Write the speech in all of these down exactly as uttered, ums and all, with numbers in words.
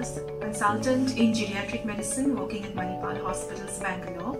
Srinivas, consultant in geriatric medicine working at Manipal Hospitals, Bangalore.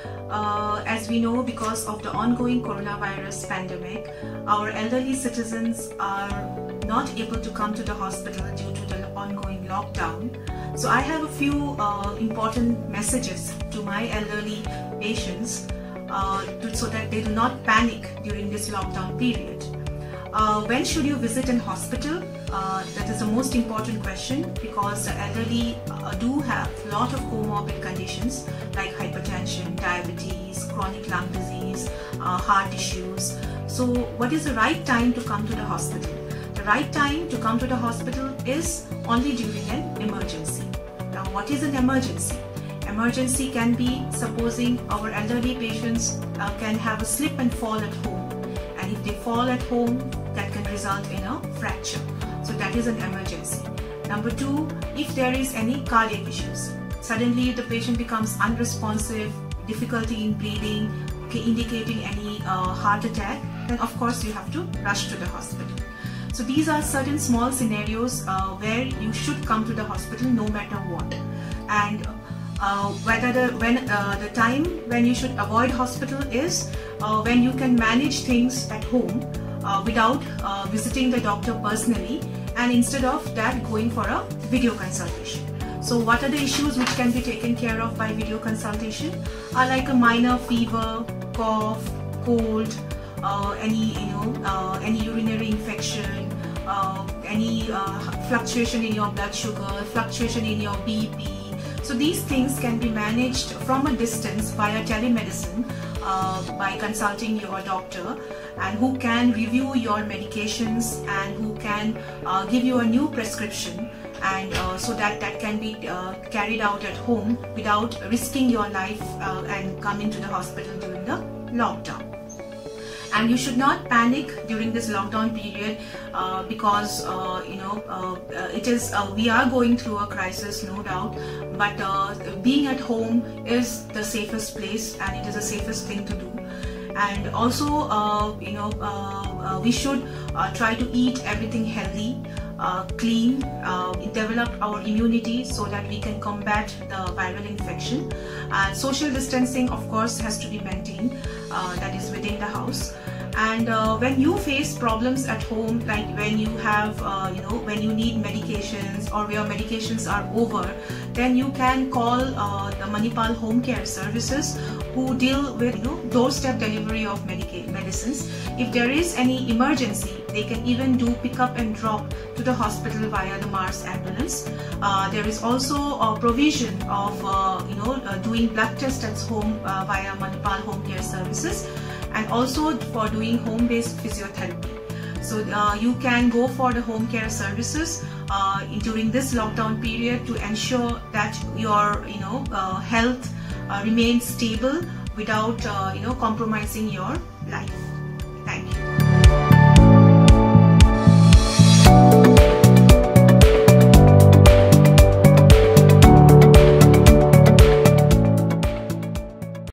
Uh, as we know, because of the ongoing coronavirus pandemic, our elderly citizens are not able to come to the hospital due to the ongoing lockdown. So I have a few uh, important messages to my elderly patients uh, to, so that they do not panic during this lockdown period. Uh, when should you visit an hospital? Uh, that is the most important question, because the elderly uh, do have a lot of comorbid conditions like hypertension, diabetes, chronic lung disease, uh, heart issues. So what is the right time to come to the hospital? The right time to come to the hospital is only during an emergency. Now, what is an emergency? Emergency can be supposing our elderly patients uh, can have a slip and fall at home. And if they fall at home, that can result in a fracture. So that is an emergency. Number two, if there is any cardiac issues, suddenly the patient becomes unresponsive, difficulty in breathing, indicating any uh, heart attack, then of course you have to rush to the hospital. So these are certain small scenarios uh, where you should come to the hospital no matter what. And uh, whether the when uh, the time when you should avoid hospital is uh, when you can manage things at home uh, without uh, visiting the doctor personally, and instead of that going for a video consultation. So what are the issues which can be taken care of by video consultation? Are like a minor fever, cough, cold, uh, any you know uh, any urinary infection, uh, any uh, fluctuation in your blood sugar, fluctuation in your B P. So these things can be managed from a distance via telemedicine uh, by consulting your doctor, and who can review your medications and who can uh, give you a new prescription, and uh, so that that can be uh, carried out at home without risking your life uh, and coming to the hospital during the lockdown. And you should not panic during this lockdown period uh, because uh, you know uh, uh, it is uh, we are going through a crisis, no doubt, but uh, being at home is the safest place and it is the safest thing to do. And also uh, you know uh, uh, we should uh, try to eat everything healthy, uh, clean, uh, develop our immunity so that we can combat the viral infection. And social distancing of course has to be maintained, uh, that is within the house. And uh, when you face problems at home, like when you have uh, you know when you need medications or your medications are over, then you can call uh, the Manipal Home Care Services, who deal with you know doorstep delivery of medica medicines. If there is any emergency, they can even do pick up and drop to the hospital via the Mars ambulance. Uh, there is also a provision of uh, you know uh, doing blood tests at home uh, via Manipal Home Care Services, and also for doing home-based physiotherapy. So uh, you can go for the home care services uh, during this lockdown period to ensure that your you know uh, health uh, remains stable without uh, you know compromising your life.